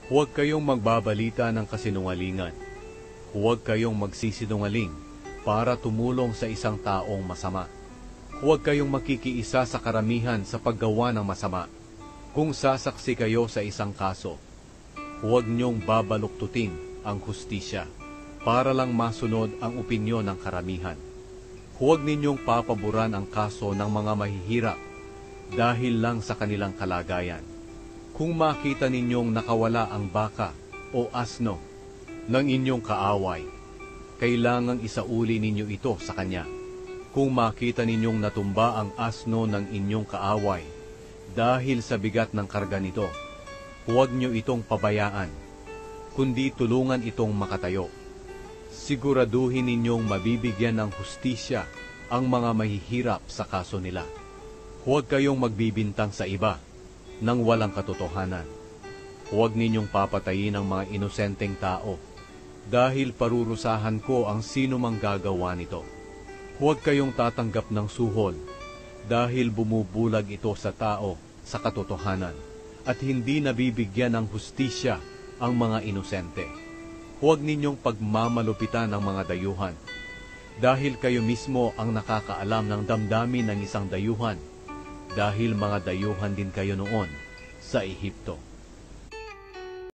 Huwag kayong magbabalita ng kasinungalingan. Huwag kayong magsisinungaling para tumulong sa isang taong masama. Huwag kayong makikiisa sa karamihan sa paggawa ng masama. Kung sasaksi kayo sa isang kaso, huwag niyong babaluktutin ang hustisya para lang masunod ang opinyon ng karamihan. Huwag ninyong papaboran ang kaso ng mga mahihirap dahil lang sa kanilang kalagayan. Kung makita ninyong nakawala ang baka o asno ng inyong kaaway, kailangang isauli ninyo ito sa kanya. Kung makita ninyong natumba ang asno ng inyong kaaway dahil sa bigat ng karga nito, huwag niyo itong pabayaan, kundi tulungan itong makatayo. Siguraduhin ninyong mabibigyan ng hustisya ang mga mahihirap sa kaso nila. Huwag kayong magbibintang sa iba nang walang katotohanan. Huwag ninyong papatayin ang mga inosenteng tao, dahil parurusahan ko ang sino mang gagawa nito. Huwag kayong tatanggap ng suhol, dahil bumubulag ito sa tao sa katotohanan, at hindi nabibigyan ng hustisya ang mga inosente. Huwag ninyong pagmamalupitan ang mga dayuhan, dahil kayo mismo ang nakakaalam ng damdamin ng isang dayuhan, dahil mga dayuhan din kayo noon sa Ehipto.